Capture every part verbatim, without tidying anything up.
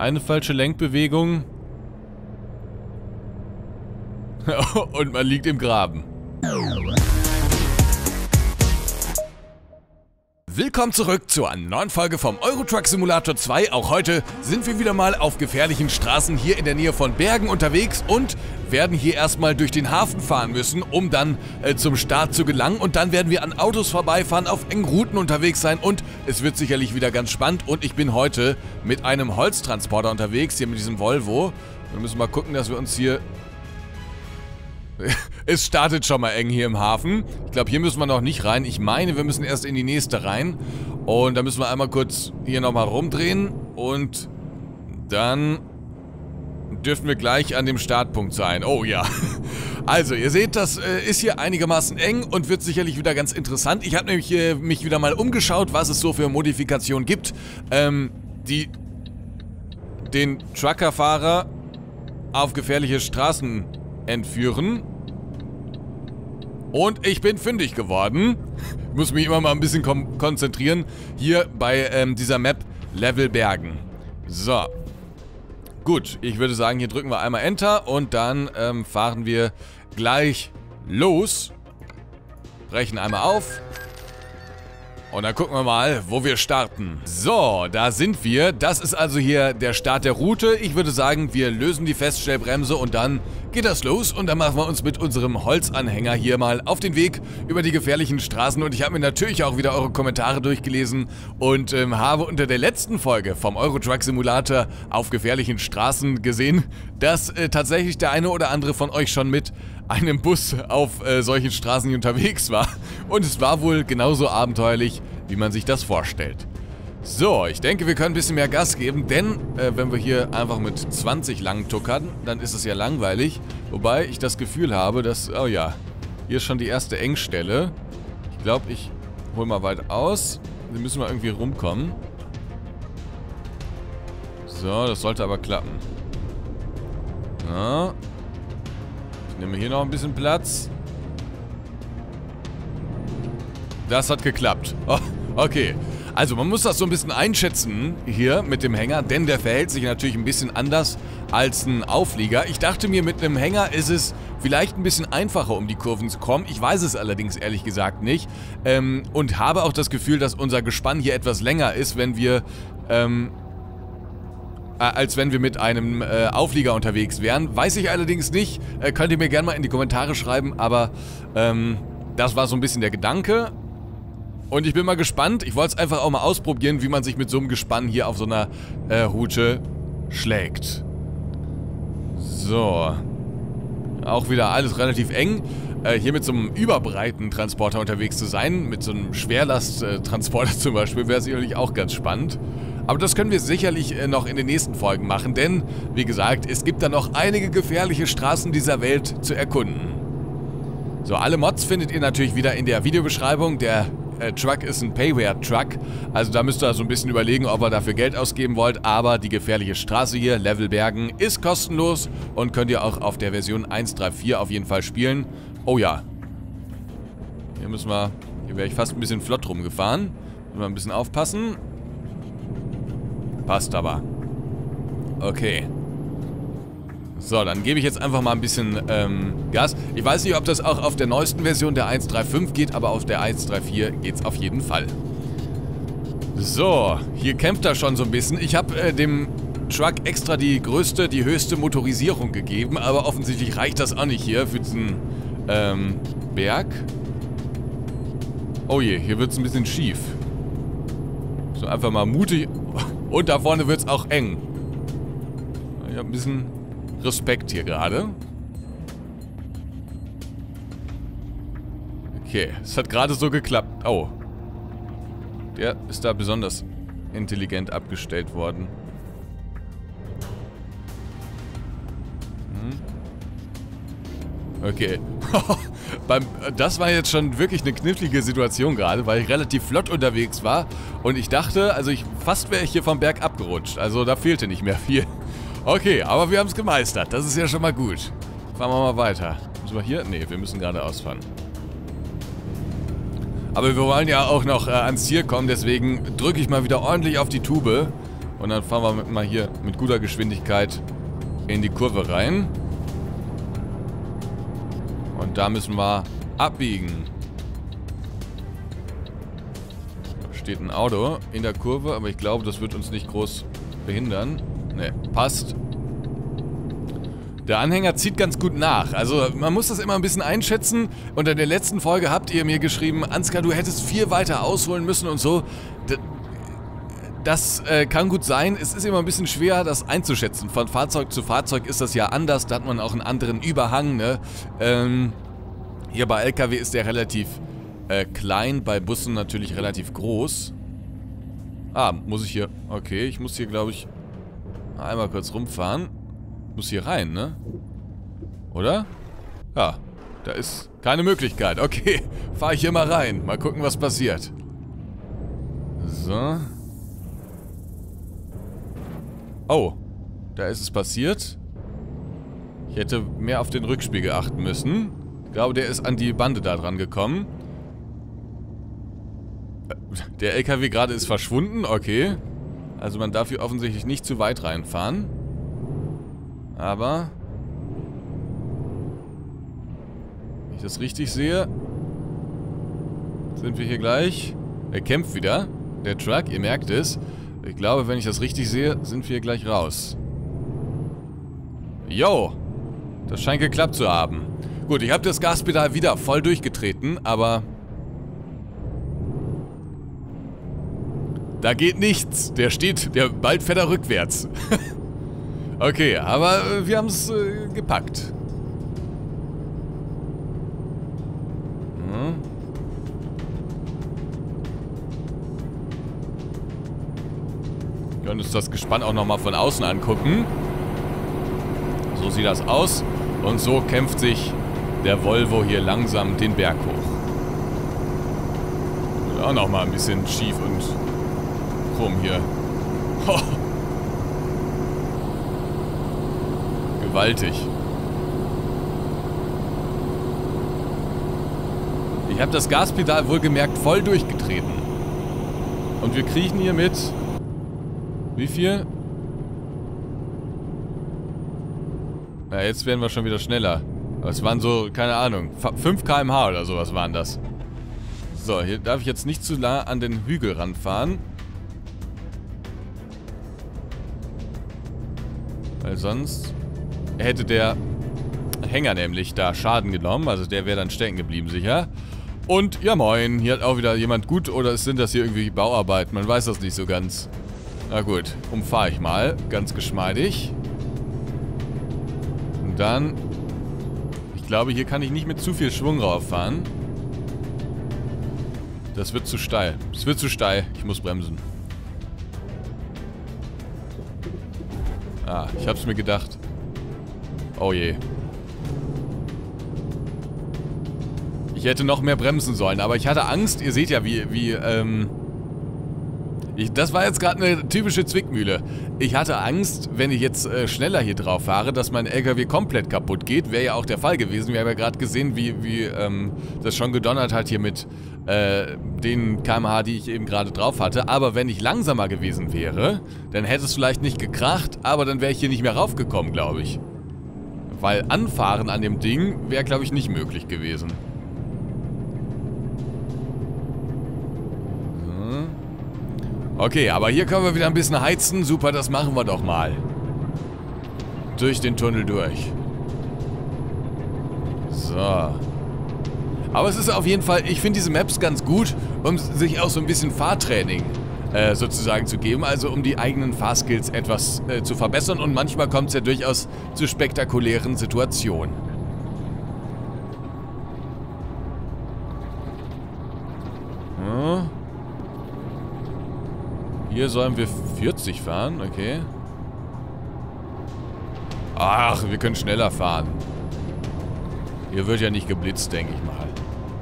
Eine falsche Lenkbewegung. Und man liegt im Graben. Willkommen zurück zu einer neuen Folge vom Euro Truck Simulator zwei. Auch heute sind wir wieder mal auf gefährlichen Straßen hier in der Nähe von Bergen unterwegs und werden hier erstmal durch den Hafen fahren müssen, um dann äh, zum Start zu gelangen. Und dann werden wir an Autos vorbeifahren, auf engen Routen unterwegs sein und es wird sicherlich wieder ganz spannend. Und ich bin heute mit einem Holztransporter unterwegs, hier mit diesem Volvo. Wir müssen mal gucken, dass wir uns hier... Es startet schon mal eng hier im Hafen. Ich glaube, hier müssen wir noch nicht rein. Ich meine, wir müssen erst in die nächste rein. Und da müssen wir einmal kurz hier nochmal rumdrehen. Und dann dürfen wir gleich an dem Startpunkt sein. Oh ja. Also, ihr seht, das äh, ist hier einigermaßen eng und wird sicherlich wieder ganz interessant. Ich habe nämlich äh, mich wieder mal umgeschaut, was es so für Modifikationen gibt, ähm, die den Truckerfahrer auf gefährliche Straßen entführen. Und ich bin fündig geworden. Ich muss mich immer mal ein bisschen konzentrieren. Hier bei ähm, dieser Map Level Bergen. So. Gut, ich würde sagen, hier drücken wir einmal Enter und dann ähm, fahren wir gleich los. Brechen einmal auf. Und dann gucken wir mal, wo wir starten. So, da sind wir. Das ist also hier der Start der Route. Ich würde sagen, wir lösen die Feststellbremse und dann geht das los. Und dann machen wir uns mit unserem Holzanhänger hier mal auf den Weg über die gefährlichen Straßen. Und ich habe mir natürlich auch wieder eure Kommentare durchgelesen und ähm, habe unter der letzten Folge vom Euro Truck Simulator auf gefährlichen Straßen gesehen, dass äh, tatsächlich der eine oder andere von euch schon mit einem Bus auf äh, solchen Straßen hier unterwegs war. Und es war wohl genauso abenteuerlich, wie man sich das vorstellt. So, ich denke, wir können ein bisschen mehr Gas geben, denn äh, wenn wir hier einfach mit zwanzig lang tuckern, dann ist es ja langweilig. Wobei ich das Gefühl habe, dass, oh ja, hier ist schon die erste Engstelle. Ich glaube, ich hole mal weit aus. Wir müssen mal irgendwie rumkommen. So, das sollte aber klappen. Ja. Ich nehme hier noch ein bisschen Platz. Das hat geklappt. Oh, okay. Also man muss das so ein bisschen einschätzen hier mit dem Hänger, denn der verhält sich natürlich ein bisschen anders als ein Auflieger. Ich dachte mir, mit einem Hänger ist es vielleicht ein bisschen einfacher, um die Kurven zu kommen. Ich weiß es allerdings ehrlich gesagt nicht. Ähm, und habe auch das Gefühl, dass unser Gespann hier etwas länger ist, wenn wir... Ähm, als wenn wir mit einem äh, Auflieger unterwegs wären. Weiß ich allerdings nicht. Äh, könnt ihr mir gerne mal in die Kommentare schreiben, aber ähm, das war so ein bisschen der Gedanke. Und ich bin mal gespannt. Ich wollte es einfach auch mal ausprobieren, wie man sich mit so einem Gespann hier auf so einer äh, Route schlägt. So. Auch wieder alles relativ eng. Äh, hier mit so einem überbreiten Transporter unterwegs zu sein, mit so einem Schwerlasttransporter zum Beispiel, wäre sicherlich auch ganz spannend. Aber das können wir sicherlich äh, noch in den nächsten Folgen machen, denn, wie gesagt, es gibt da noch einige gefährliche Straßen dieser Welt zu erkunden. So, alle Mods findet ihr natürlich wieder in der Videobeschreibung. Der äh, Truck ist ein Payware-Truck, also da müsst ihr so ein bisschen überlegen, ob ihr dafür Geld ausgeben wollt. Aber die gefährliche Straße hier, Level Bergen, ist kostenlos und könnt ihr auch auf der Version eins Punkt drei Punkt vier auf jeden Fall spielen. Oh ja. Hier müssen wir, hier wäre ich fast ein bisschen flott rumgefahren. Müssen wir ein bisschen aufpassen. Passt aber. Okay. So, dann gebe ich jetzt einfach mal ein bisschen ähm, Gas. Ich weiß nicht, ob das auch auf der neuesten Version der eins Punkt drei Punkt fünf geht, aber auf der eins Punkt drei Punkt vier geht es auf jeden Fall. So, hier kämpft er schon so ein bisschen. Ich habe äh, dem Truck extra die größte, die höchste Motorisierung gegeben, aber offensichtlich reicht das auch nicht hier für diesen ähm, Berg. Oh je, hier wird es ein bisschen schief. So, einfach mal mutig... Und da vorne wird es auch eng. Ich habe ein bisschen Respekt hier gerade. Okay, es hat gerade so geklappt. Oh. Der ist da besonders intelligent abgestellt worden. Hm. Okay. Beim, das war jetzt schon wirklich eine knifflige Situation gerade, weil ich relativ flott unterwegs war. Und ich dachte, also ich fast wäre ich hier vom Berg abgerutscht. Also da fehlte nicht mehr viel. Okay, aber wir haben es gemeistert. Das ist ja schon mal gut. Fahren wir mal weiter. Müssen wir hier? Ne, wir müssen geradeaus fahren. Aber wir wollen ja auch noch äh, ans Ziel kommen, deswegen drücke ich mal wieder ordentlich auf die Tube. Und dann fahren wir mal hier mit guter Geschwindigkeit in die Kurve rein. Und da müssen wir abbiegen. Da steht ein Auto in der Kurve, aber ich glaube, das wird uns nicht groß behindern. Ne, passt. Der Anhänger zieht ganz gut nach. Also man muss das immer ein bisschen einschätzen. Unter der letzten Folge habt ihr mir geschrieben, Ansgar, du hättest viel weiter ausholen müssen und so. Das äh, kann gut sein. Es ist immer ein bisschen schwer, das einzuschätzen. Von Fahrzeug zu Fahrzeug ist das ja anders. Da hat man auch einen anderen Überhang, ne? Ähm, hier bei L K W ist der relativ äh, klein, bei Bussen natürlich relativ groß. Ah, muss ich hier... Okay, ich muss hier, glaube ich, einmal kurz rumfahren. Muss hier rein, ne? Oder? Ja, da ist keine Möglichkeit. Okay, fahre ich hier mal rein. Mal gucken, was passiert. So. Oh, da ist es passiert. Ich hätte mehr auf den Rückspiegel achten müssen. Ich glaube, der ist an die Bande da dran gekommen. Der L K W gerade ist verschwunden, okay. Also man darf hier offensichtlich nicht zu weit reinfahren. Aber... Wenn ich das richtig sehe... Sind wir hier gleich... Er kämpft wieder. Der Truck, ihr merkt es. Ich glaube, wenn ich das richtig sehe, sind wir gleich raus. Jo! Das scheint geklappt zu haben. Gut, ich habe das Gaspedal wieder voll durchgetreten, aber... Da geht nichts. Der steht, der bald fährt er rückwärts. Okay, aber äh, wir haben es äh, gepackt. Hm. Wir können uns das Gespann auch nochmal von außen angucken. So sieht das aus. Und so kämpft sich der Volvo hier langsam den Berg hoch. Wird auch nochmal ein bisschen schief und krumm hier. Oh. Gewaltig. Ich habe das Gaspedal wohlgemerkt voll durchgetreten. Und wir kriechen hier mit... Wie viel? Ja, jetzt werden wir schon wieder schneller. Aber es waren so, keine Ahnung, fünf Kilometer pro Stunde oder sowas waren das. So, hier darf ich jetzt nicht zu nah an den Hügel ranfahren. Weil sonst hätte der Hänger nämlich da Schaden genommen. Also der wäre dann stecken geblieben, sicher. Und, ja moin, hier hat auch wieder jemand gut. Oder sind das hier irgendwie Bauarbeiten? Man weiß das nicht so ganz. Na gut, umfahre ich mal. Ganz geschmeidig. Und dann... Ich glaube, hier kann ich nicht mit zu viel Schwung rauffahren. Das wird zu steil. Es wird zu steil. Ich muss bremsen. Ah, ich hab's mir gedacht. Oh je. Ich hätte noch mehr bremsen sollen, aber ich hatte Angst. Ihr seht ja, wie... wie ähm ich, das war jetzt gerade eine typische Zwickmühle. Ich hatte Angst, wenn ich jetzt äh, schneller hier drauf fahre, dass mein L K W komplett kaputt geht. Wäre ja auch der Fall gewesen. Wir haben ja gerade gesehen, wie, wie ähm, das schon gedonnert hat hier mit äh, den Kilometer pro Stunde, die ich eben gerade drauf hatte. Aber wenn ich langsamer gewesen wäre, dann hätte es vielleicht nicht gekracht, aber dann wäre ich hier nicht mehr raufgekommen, glaube ich. Weil anfahren an dem Ding wäre, glaube ich, nicht möglich gewesen. Okay, aber hier können wir wieder ein bisschen heizen. Super, das machen wir doch mal. Durch den Tunnel durch. So. Aber es ist auf jeden Fall, ich finde diese Maps ganz gut, um sich auch so ein bisschen Fahrtraining äh, sozusagen zu geben. Also um die eigenen Fahrskills etwas äh, zu verbessern. Und manchmal kommt es ja durchaus zu spektakulären Situationen. Hm. Hier sollen wir vierzig fahren, okay. Ach, wir können schneller fahren. Hier wird ja nicht geblitzt, denke ich mal.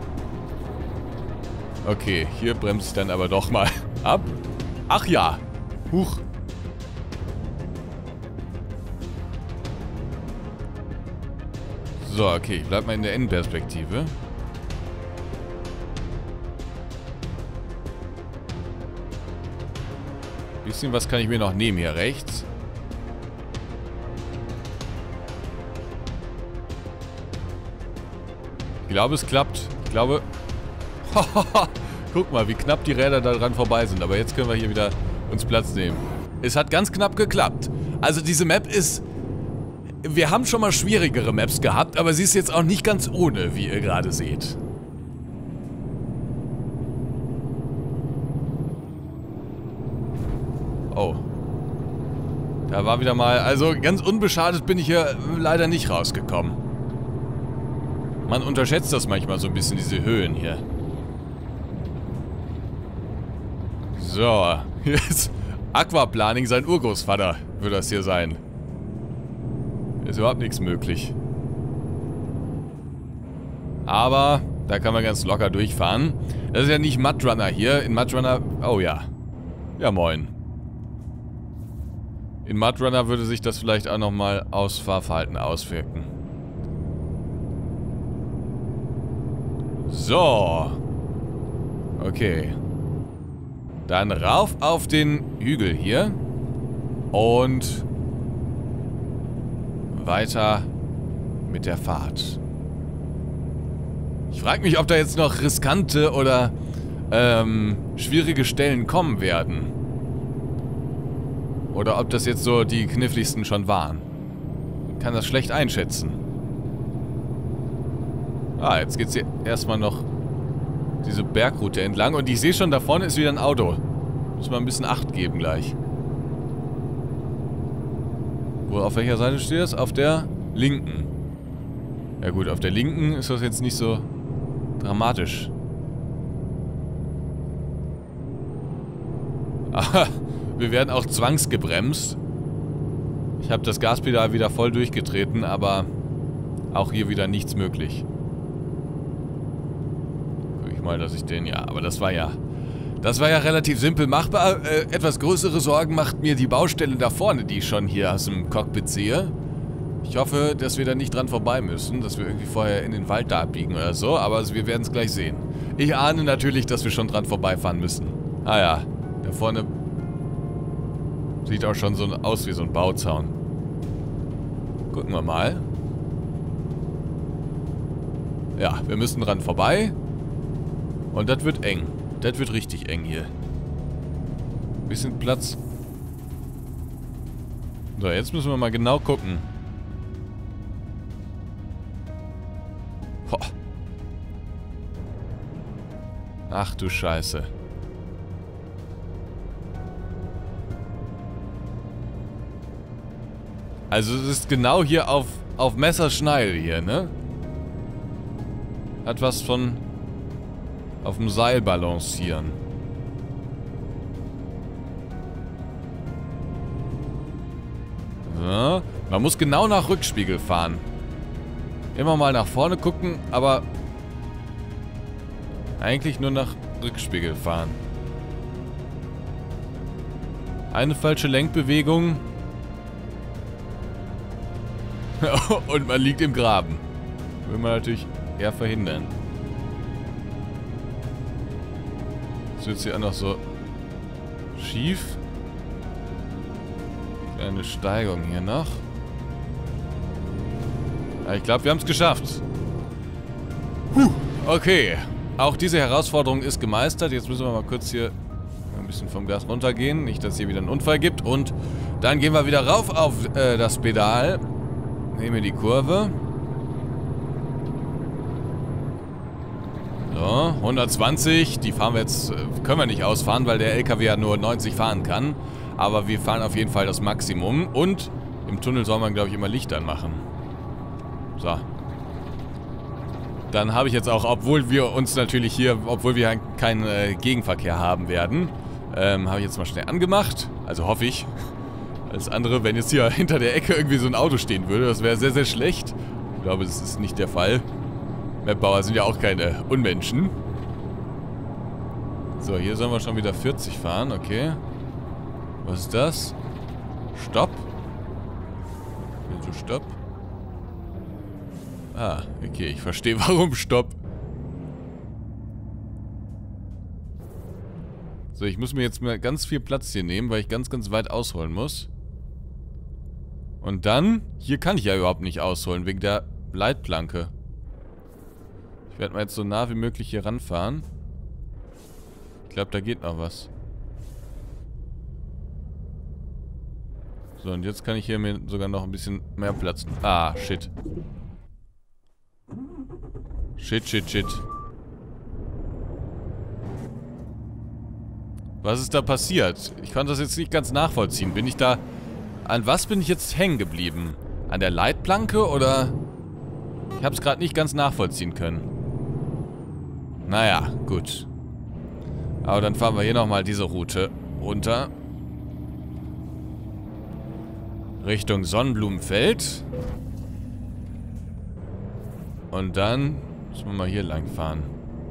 Okay, hier bremse ich dann aber doch mal ab. Ach ja. Huch. So, okay, ich bleib mal in der Innenperspektive. Bisschen was kann ich mir noch nehmen hier rechts. glaube, es klappt. Ich glaube... Guck mal, wie knapp die Räder da dran vorbei sind. Aber jetzt können wir hier wieder uns Platz nehmen. Es hat ganz knapp geklappt. Also diese Map ist... Wir haben schon mal schwierigere Maps gehabt, aber sie ist jetzt auch nicht ganz ohne, wie ihr gerade seht. Oh. Da war wieder mal... Also ganz unbeschadet bin ich hier leider nicht rausgekommen. Man unterschätzt das manchmal so ein bisschen, diese Höhen hier. So. Jetzt Aquaplaning, sein Urgroßvater wird das hier sein. Ist überhaupt nichts möglich. Aber da kann man ganz locker durchfahren. Das ist ja nicht Mudrunner hier. In Mudrunner... Oh ja. Ja, moin. In Mudrunner würde sich das vielleicht auch nochmal aufs Fahrverhalten auswirken. So. Okay. Dann rauf auf den Hügel hier. Und... weiter mit der Fahrt. Ich frage mich, ob da jetzt noch riskante oder ähm, schwierige Stellen kommen werden. Oder ob das jetzt so die kniffligsten schon waren. Ich kann das schlecht einschätzen. Ah, jetzt geht's hier erstmal noch diese Bergroute entlang. Und ich sehe schon, da vorne ist wieder ein Auto. Muss man ein bisschen Acht geben gleich. Wo, auf welcher Seite steht das? Auf der linken. Ja gut, auf der linken ist das jetzt nicht so dramatisch. Aha, wir werden auch zwangsgebremst. Ich habe das Gaspedal wieder voll durchgetreten, aber auch hier wieder nichts möglich. Guck ich mal, dass ich den... Ja, aber das war ja... Das war ja relativ simpel machbar. Äh, etwas größere Sorgen macht mir die Baustelle da vorne, die ich schon hier aus dem Cockpit sehe. Ich hoffe, dass wir da nicht dran vorbei müssen, dass wir irgendwie vorher in den Wald da abbiegen oder so, aber also wir werden es gleich sehen. Ich ahne natürlich, dass wir schon dran vorbeifahren müssen. Ah ja, da vorne sieht auch schon so aus wie so ein Bauzaun. Gucken wir mal. Ja, wir müssen dran vorbei. Und das wird eng. Das wird richtig eng hier. Bisschen Platz. So, jetzt müssen wir mal genau gucken. Boah. Ach du Scheiße. Also es ist genau hier auf, auf Messerschneide hier, ne? Hat was von... auf dem Seil balancieren. So. Man muss genau nach Rückspiegel fahren. Immer mal nach vorne gucken, aber eigentlich nur nach Rückspiegel fahren. Eine falsche Lenkbewegung und man liegt im Graben. Will man natürlich eher verhindern. Das wird hier auch noch so schief. Kleine Steigung hier noch. Ja, ich glaube, wir haben es geschafft. Puh, okay. Auch diese Herausforderung ist gemeistert. Jetzt müssen wir mal kurz hier ein bisschen vom Gas runtergehen. Nicht, dass es hier wieder einen Unfall gibt. Und dann gehen wir wieder rauf auf äh, das Pedal. Nehmen wir die Kurve. So, hundertzwanzig. Die fahren wir jetzt, können wir nicht ausfahren, weil der L K W ja nur neunzig fahren kann. Aber wir fahren auf jeden Fall das Maximum. Und im Tunnel soll man, glaube ich, immer Licht anmachen. So. Dann habe ich jetzt auch, obwohl wir uns natürlich hier, obwohl wir keinen äh, Gegenverkehr haben werden, ähm, habe ich jetzt mal schnell angemacht. Also hoffe ich. Alles andere, wenn jetzt hier hinter der Ecke irgendwie so ein Auto stehen würde, das wäre sehr, sehr schlecht. Ich glaube, das ist nicht der Fall. Mapbauer sind ja auch keine Unmenschen. So, hier sollen wir schon wieder vierzig fahren, okay. Was ist das? Stopp. Wieso Stopp? Ah, okay, ich verstehe, warum Stopp. So, ich muss mir jetzt mal ganz viel Platz hier nehmen, weil ich ganz, ganz weit ausholen muss. Und dann, hier kann ich ja überhaupt nicht ausholen, wegen der Leitplanke. werde mal jetzt so nah wie möglich hier ranfahren. Ich glaube, da geht noch was. So, und jetzt kann ich hier mir sogar noch ein bisschen mehr Platz... Ah, shit. Shit, shit, shit. Was ist da passiert? Ich konnte das jetzt nicht ganz nachvollziehen. Bin ich da... An was bin ich jetzt hängen geblieben? An der Leitplanke oder... Ich habe es gerade nicht ganz nachvollziehen können. Naja, gut. Aber dann fahren wir hier nochmal diese Route runter. Richtung Sonnenblumenfeld. Und dann müssen wir mal hier lang fahren.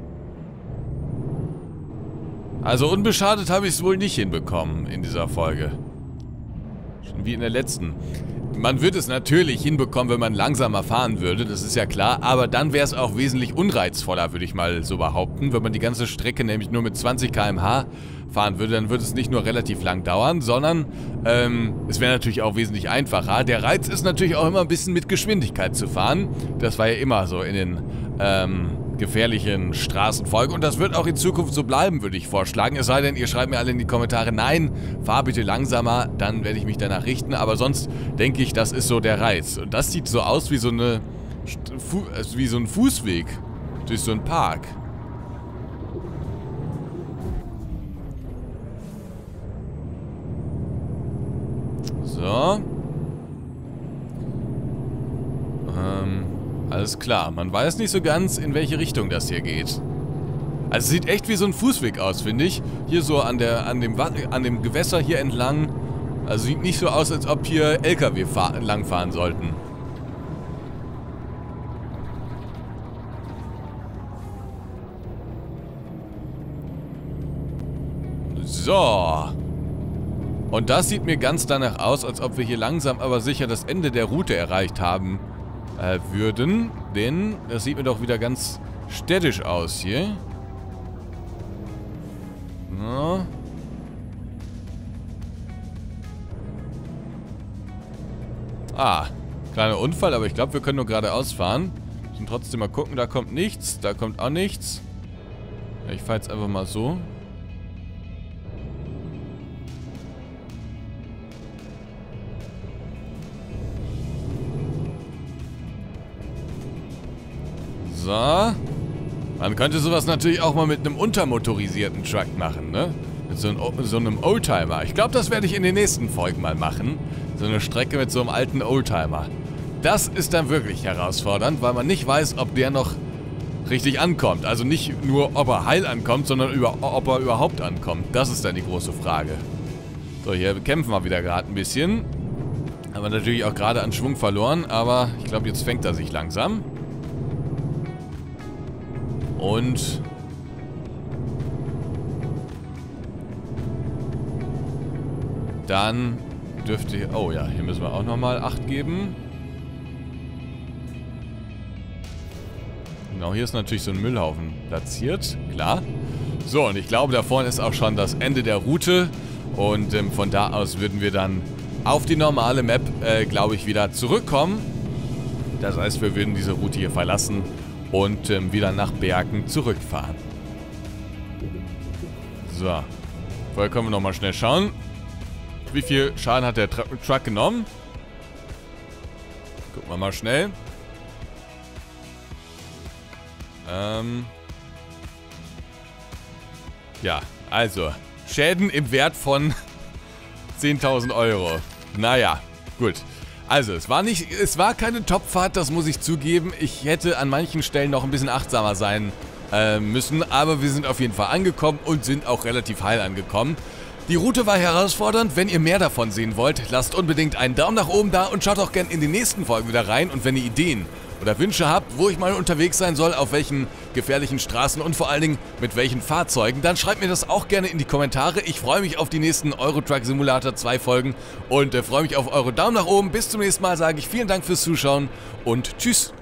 Also unbeschadet habe ich es wohl nicht hinbekommen in dieser Folge. Schon wie in der letzten. Man würde es natürlich hinbekommen, wenn man langsamer fahren würde, das ist ja klar, aber dann wäre es auch wesentlich unreizvoller, würde ich mal so behaupten. Wenn man die ganze Strecke nämlich nur mit zwanzig Kilometer pro Stunde fahren würde, dann würde es nicht nur relativ lang dauern, sondern ähm, es wäre natürlich auch wesentlich einfacher. Der Reiz ist natürlich auch immer ein bisschen mit Geschwindigkeit zu fahren. Das war ja immer so in den ähm, gefährlichen Straßenfolgen und das wird auch in Zukunft so bleiben, würde ich vorschlagen. Es sei denn, ihr schreibt mir alle in die Kommentare, nein, fahr bitte langsamer, dann werde ich mich danach richten. Aber sonst denke ich, das ist so der Reiz. Und das sieht so aus wie so eine, wie so ein Fußweg durch so einen Park. So. Ähm, alles klar. Man weiß nicht so ganz, in welche Richtung das hier geht. Also es sieht echt wie so ein Fußweg aus, finde ich. Hier so an der, an dem, an dem Gewässer hier entlang. Also sieht nicht so aus, als ob hier L K W langfahren sollten. So. Und das sieht mir ganz danach aus, als ob wir hier langsam aber sicher das Ende der Route erreicht haben äh, würden. Denn das sieht mir doch wieder ganz städtisch aus hier. So. Ah, kleiner Unfall, aber ich glaube, wir können nur geradeaus fahren. Müssen trotzdem mal gucken, da kommt nichts, da kommt auch nichts. Ja, ich fahre jetzt einfach mal so. So. Man könnte sowas natürlich auch mal mit einem untermotorisierten Truck machen, ne? Mit so einem, so einem Oldtimer. Ich glaube, das werde ich in den nächsten Folgen mal machen. So eine Strecke mit so einem alten Oldtimer. Das ist dann wirklich herausfordernd, weil man nicht weiß, ob der noch richtig ankommt. Also nicht nur, ob er heil ankommt, sondern über, ob er überhaupt ankommt. Das ist dann die große Frage. So, hier kämpfen wir wieder gerade ein bisschen. Haben wir natürlich auch gerade an Schwung verloren, aber ich glaube, jetzt fängt er sich langsam. Und dann dürfte... Oh ja, hier müssen wir auch nochmal Acht geben. Genau, hier ist natürlich so ein Müllhaufen platziert, klar. So, und ich glaube, da vorne ist auch schon das Ende der Route. Und ähm, von da aus würden wir dann auf die normale Map, äh, glaube ich, wieder zurückkommen. Das heißt, wir würden diese Route hier verlassen und ähm, wieder nach Bergen zurückfahren. So. Vorher können wir nochmal schnell schauen. Wie viel Schaden hat der Tr Truck genommen? Gucken wir mal schnell. Ähm. Ja, also. Schäden im Wert von zehntausend Euro. Naja, gut. Also, es war nicht, es war keine Topfahrt, das muss ich zugeben. Ich hätte an manchen Stellen noch ein bisschen achtsamer sein äh, müssen, aber wir sind auf jeden Fall angekommen und sind auch relativ heil angekommen. Die Route war herausfordernd. Wenn ihr mehr davon sehen wollt, lasst unbedingt einen Daumen nach oben da und schaut auch gerne in die nächsten Folgen wieder rein. Und wenn ihr Ideen oder Wünsche habt, wo ich mal unterwegs sein soll, auf welchen gefährlichen Straßen und vor allen Dingen mit welchen Fahrzeugen, dann schreibt mir das auch gerne in die Kommentare. Ich freue mich auf die nächsten Euro Truck Simulator zwei Folgen und äh, freue mich auf eure Daumen nach oben. Bis zum nächsten Mal sage ich vielen Dank fürs Zuschauen und tschüss.